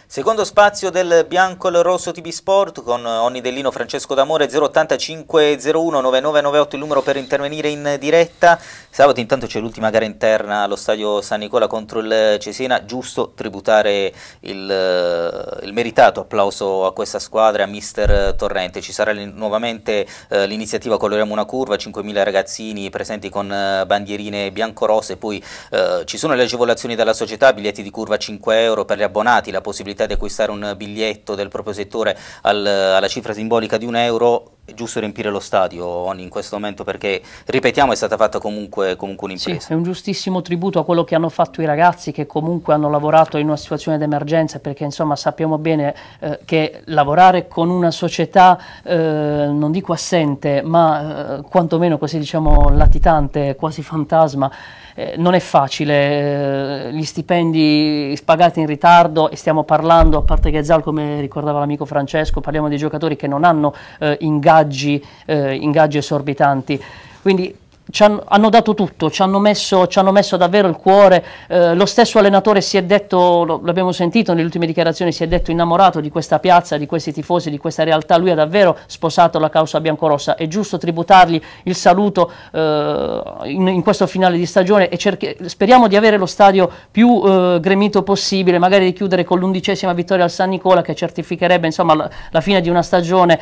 Secondo spazio del Bianco e Rosso TV Sport con Onni Dellino, Francesco D'Amore. 085 01 9998 il numero per intervenire in diretta. Sabato intanto c'è l'ultima gara interna allo stadio San Nicola contro il Cesena. Giusto tributare il meritato applauso a questa squadra e a mister Torrente. Ci sarà nuovamente l'iniziativa Coloriamo una curva, 5.000 ragazzini presenti con bandierine bianco-rosse. Poi ci sono le agevolazioni dalla società, biglietti di curva a 5 euro per gli abbonati, la possibilità di acquistare un biglietto del proprio settore alla cifra simbolica di €1. È giusto riempire lo stadio in questo momento, perché ripetiamo è stata fatta comunque un'impresa. Sì, è un giustissimo tributo a quello che hanno fatto i ragazzi, che comunque hanno lavorato in una situazione d'emergenza, perché insomma sappiamo bene che lavorare con una società non dico assente, ma quantomeno così diciamo latitante, quasi fantasma, non è facile. Gli stipendi pagati in ritardo, e stiamo parlando, a parte Ghezzal come ricordava l'amico Francesco, parliamo di giocatori che non hanno ingaggi esorbitanti, quindi hanno dato tutto, ci hanno messo davvero il cuore. Lo stesso allenatore si è detto, l'abbiamo sentito nelle ultime dichiarazioni, si è detto innamorato di questa piazza, di questi tifosi, di questa realtà. Lui ha davvero sposato la causa biancorossa. È giusto tributargli il saluto in questo finale di stagione, e speriamo di avere lo stadio più gremito possibile, magari di chiudere con l'11ª vittoria al San Nicola, che certificherebbe insomma la fine di una stagione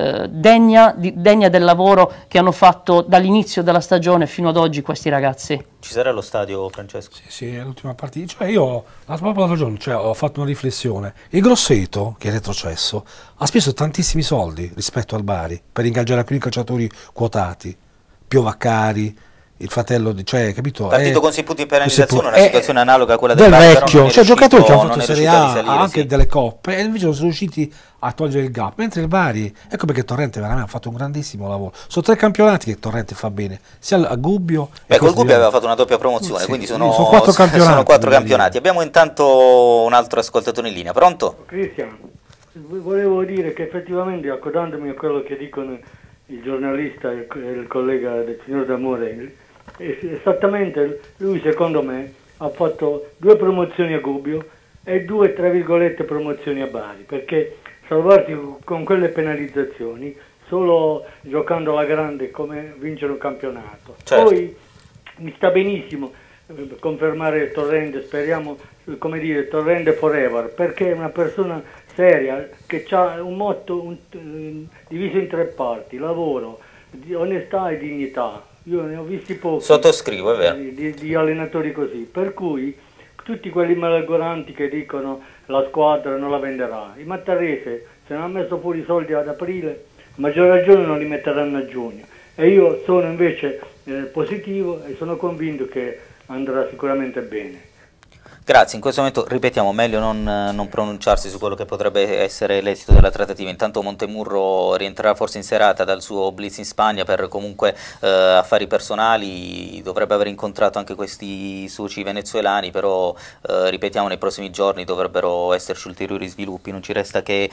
degna del lavoro che hanno fatto dall'inizio della stagione fino ad oggi questi ragazzi. Ci sarà lo stadio, Francesco? Sì, è l'ultima partita. Cioè io l'altro giorno ho fatto una riflessione. Il Grosseto, che è retrocesso, ha speso tantissimi soldi rispetto al Bari per ingaggiare alcuni calciatori quotati, Piovaccari, il fratello di, cioè, capito? Partito con 6 punti in penalizzazione, una situazione analoga a quella del Bari, vecchio, cioè giocatori che hanno fatto Serie A, salire, anche delle coppe, e invece non sono riusciti a togliere il gap, mentre il Bari, ecco perché Torrente veramente ha fatto un grandissimo lavoro. Sono 3 campionati che Torrente fa bene, sia a Gubbio e col Gubbio aveva fatto una doppia promozione, sì, quindi sono 4 campionati. Sono 4 campionati. Abbiamo intanto un altro ascoltatore in linea. Pronto? Cristian, volevo dire che effettivamente, accodandomi a quello che dicono il giornalista e il collega del signor D'Amore, esattamente lui secondo me ha fatto 2 promozioni a Gubbio e 2 tra virgolette promozioni a Bari, perché salvarsi con quelle penalizzazioni solo giocando alla grande come vincere un campionato. Certo. Poi mi sta benissimo confermare Torrente, speriamo, come dire, Torrente forever, perché è una persona seria che ha un motto diviso in 3 parti: lavoro, onestà e dignità. Io ne ho visti pochi. Sottoscrivo, è vero. Di allenatori così, per cui tutti quelli malagoranti che dicono la squadra non la venderà, i Mattarese se non hanno messo fuori i soldi ad aprile, a maggior ragione non li metteranno a giugno, e io sono invece positivo e sono convinto che andrà sicuramente bene. Grazie, in questo momento ripetiamo, meglio non pronunciarsi su quello che potrebbe essere l'esito della trattativa. Intanto Montemurro rientrerà forse in serata dal suo blitz in Spagna per comunque affari personali, dovrebbe aver incontrato anche questi soci venezuelani, però ripetiamo nei prossimi giorni dovrebbero esserci ulteriori sviluppi, non ci resta che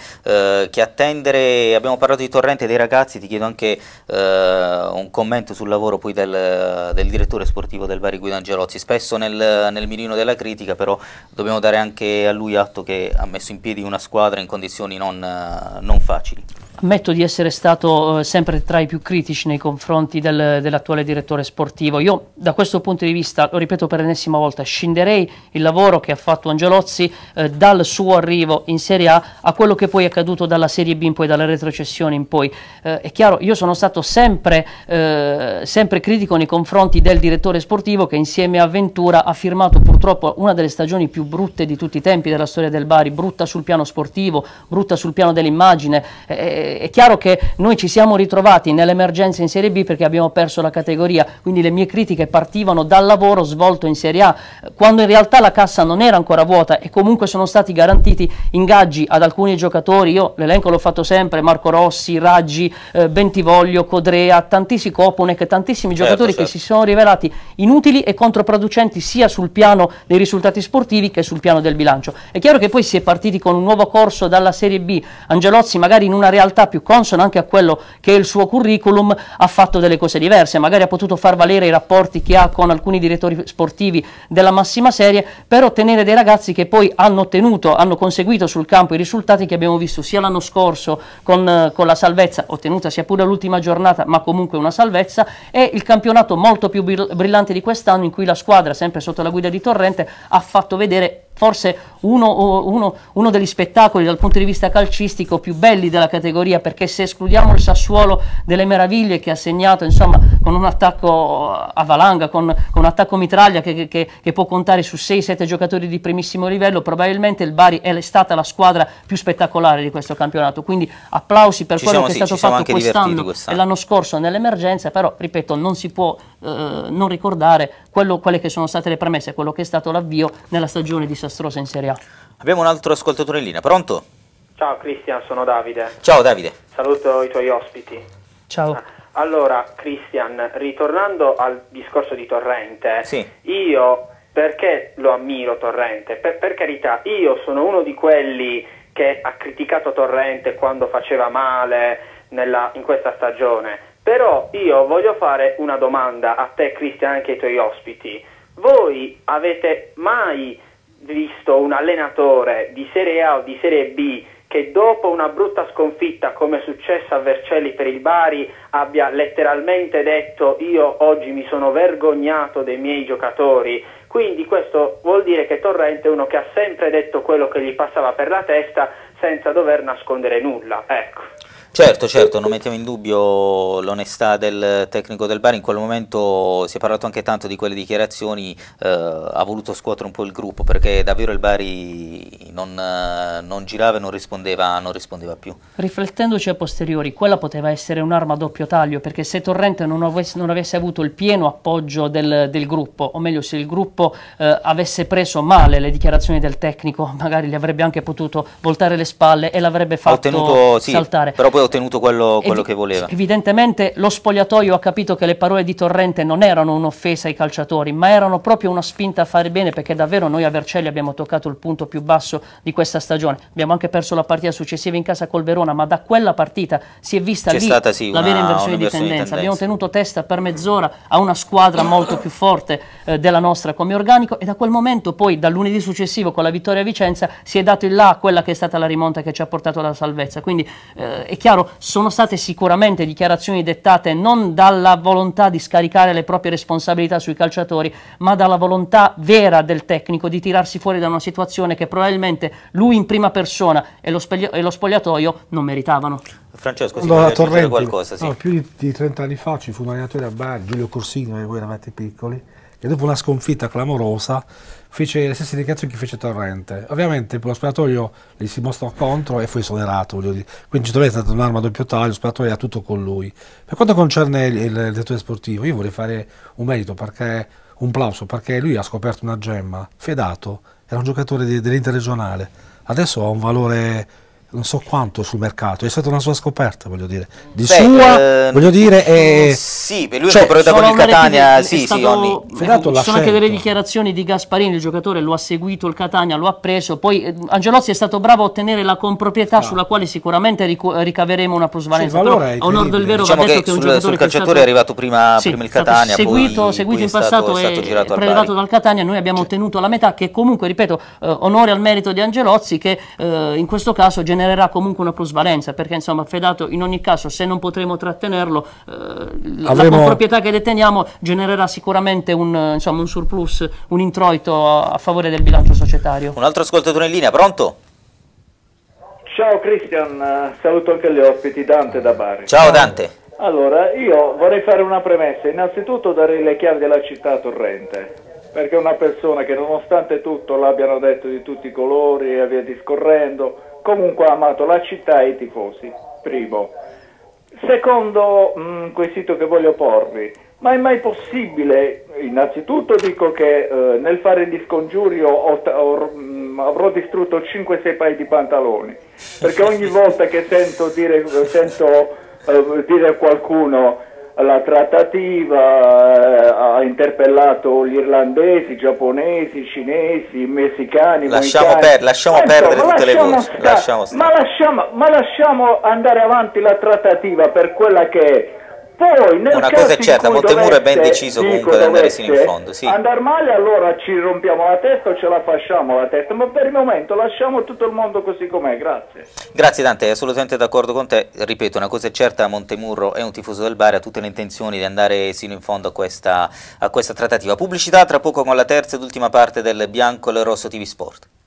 attendere. Abbiamo parlato di Torrente e dei ragazzi, ti chiedo anche un commento sul lavoro poi del direttore sportivo del Bari, Guido Angelozzi, spesso nel mirino della critica, però dobbiamo dare anche a lui atto che ha messo in piedi una squadra in condizioni non facili. Ammetto di essere stato sempre tra i più critici nei confronti dell'attuale direttore sportivo. Io da questo punto di vista, lo ripeto per l'ennesima volta, scinderei il lavoro che ha fatto Angelozzi dal suo arrivo in Serie A quello che poi è accaduto dalla Serie B in poi, dalla retrocessione in poi. È chiaro, io sono stato sempre critico nei confronti del direttore sportivo che insieme a Ventura ha firmato purtroppo una delle stagioni più brutte di tutti i tempi della storia del Bari, brutta sul piano sportivo, brutta sul piano dell'immagine. È chiaro che noi ci siamo ritrovati nell'emergenza in Serie B perché abbiamo perso la categoria, quindi le mie critiche partivano dal lavoro svolto in Serie A, quando in realtà la cassa non era ancora vuota e comunque sono stati garantiti ingaggi ad alcuni giocatori. Io l'elenco l'ho fatto sempre: Marco Rossi, Raggi, Bentivoglio, Codrea, tantissimi, Kopunek, tantissimi giocatori che si sono rivelati inutili e controproducenti sia sul piano dei risultati sportivi che sul piano del bilancio. È chiaro che poi si è partiti con un nuovo corso dalla Serie B, Angelozzi magari in una realtà realtà più consono anche a quello che è il suo curriculum, ha fatto delle cose diverse, magari ha potuto far valere i rapporti che ha con alcuni direttori sportivi della massima serie per ottenere dei ragazzi che poi hanno conseguito sul campo i risultati che abbiamo visto sia l'anno scorso con la salvezza, ottenuta sia pure l'ultima giornata, ma comunque una salvezza, e il campionato molto più brillante di quest'anno, in cui la squadra, sempre sotto la guida di Torrente, ha fatto vedere forse uno degli spettacoli dal punto di vista calcistico più belli della categoria, perché se escludiamo il Sassuolo delle meraviglie che ha segnato, insomma, con un attacco a valanga, con un attacco mitraglia che può contare su 6-7 giocatori di primissimo livello, probabilmente il Bari è stata la squadra più spettacolare di questo campionato, quindi applausi per quello che è stato fatto quest'anno e l'anno scorso nell'emergenza, però ripeto, non si può non ricordare quelle che sono state le premesse, quello che è stato l'avvio nella stagione disastrosa in Serie A. Abbiamo un altro ascoltatore in linea, pronto? Ciao Cristian, sono Davide. Ciao Davide. Saluto i tuoi ospiti. Ciao. Allora Cristian, ritornando al discorso di Torrente, sì. Io perché lo ammiro Torrente? Per carità, io sono uno di quelli che ha criticato Torrente quando faceva male in questa stagione. Però io voglio fare una domanda a te Cristian e anche ai tuoi ospiti. Voi avete mai visto un allenatore di Serie A o di Serie B che dopo una brutta sconfitta come è successo a Vercelli per il Bari abbia letteralmente detto io oggi mi sono vergognato dei miei giocatori? Quindi questo vuol dire che Torrente è uno che ha sempre detto quello che gli passava per la testa senza dover nascondere nulla, ecco. Certo, non mettiamo in dubbio l'onestà del tecnico del Bari. In quel momento si è parlato anche tanto di quelle dichiarazioni, ha voluto scuotere un po' il gruppo, perché davvero il Bari non girava e non rispondeva più. Riflettendoci a posteriori, quella poteva essere un'arma a doppio taglio, perché se Torrente non avesse avuto il pieno appoggio del gruppo, o meglio se il gruppo avesse preso male le dichiarazioni del tecnico, magari gli avrebbe anche potuto voltare le spalle e l'avrebbe fatto saltare. Però poi ha ottenuto quello che voleva. Evidentemente lo spogliatoio ha capito che le parole di Torrente non erano un'offesa ai calciatori, ma erano proprio una spinta a fare bene, perché davvero noi a Vercelli abbiamo toccato il punto più basso di questa stagione. Abbiamo anche perso la partita successiva in casa col Verona, ma da quella partita si è vista la vera inversione di tendenza. Abbiamo tenuto testa per mezz'ora a una squadra molto più forte della nostra come organico, e da quel momento poi, dal lunedì successivo con la vittoria a Vicenza, si è dato il là a quella che è stata la rimonta che ci ha portato alla salvezza. Quindi è chiaro, sono state sicuramente dichiarazioni dettate non dalla volontà di scaricare le proprie responsabilità sui calciatori, ma dalla volontà vera del tecnico di tirarsi fuori da una situazione che probabilmente lui in prima persona e lo spogliatoio non meritavano. Francesco, allora, Torrente, qualcosa? Sì. No, più di 30 anni fa ci fu un allenatore a Bari, Giulio Corsini, voi eravate piccoli, e dopo una sconfitta clamorosa fece le stesse dichiarazioni che fece Torrente. Ovviamente lo spogliatoio gli si mostrò contro e fu esonerato, voglio dire. Quindi Torrente è stata un'arma a doppio taglio, lo spogliatoio era tutto con lui. Per quanto concerne il direttore sportivo, io vorrei fare un plauso, perché lui ha scoperto una gemma. Fedato era un giocatore dell'Interregionale, adesso ha un valore non so quanto sul mercato, è stata una sua scoperta, voglio dire. Voglio dire, sì, lui è un protagonista con il Catania, sono anche delle dichiarazioni di Gasparini, il giocatore lo ha seguito il Catania, lo ha preso, poi Angelozzi è stato bravo a ottenere la comproprietà sulla quale sicuramente ricaveremo una plusvalenza. Però a onor del vero diciamo va detto che è un giocatore sul calciatore è arrivato prima il Catania, seguito in passato e prelevato dal Catania. Noi abbiamo ottenuto la metà, che comunque, ripeto, onore al merito di Angelozzi, che in questo caso genererà comunque una plusvalenza, perché insomma Fedato in ogni caso, se non potremo trattenerlo, la comproprietà che deteniamo genererà sicuramente un surplus, un introito a favore del bilancio societario. Un altro ascoltatore in linea, pronto? Ciao Cristian, saluto anche gli ospiti, Dante da Bari. Ciao Dante. Allora, io vorrei fare una premessa, innanzitutto dare le chiavi della città a Torrente, perché è una persona che nonostante tutto l'abbiano detto di tutti i colori e via discorrendo, comunque ha amato la città e i tifosi, primo. Secondo quesito che voglio porvi, ma è mai possibile, innanzitutto dico che nel fare gli scongiuri avrò distrutto 5-6 paia di pantaloni, perché ogni volta che sento dire a qualcuno la trattativa, ha interpellato gli irlandesi, i giapponesi, i cinesi, i messicani, lasciamo perdere tutte le voci, ma lasciamo andare avanti la trattativa per quella che è. Poi, nel una caso cosa è certa, in cui Montemurro è ben deciso comunque ad andare sino in fondo. Sì. Andare male, allora ci rompiamo la testa o ce la facciamo la testa, ma per il momento lasciamo tutto il mondo così com'è, grazie. Grazie Dante, assolutamente d'accordo con te. Ripeto, una cosa è certa, Montemurro è un tifoso del Bari, ha tutte le intenzioni di andare sino in fondo a questa trattativa. Pubblicità, tra poco con la terza ed ultima parte del Bianco e Rosso TV Sport.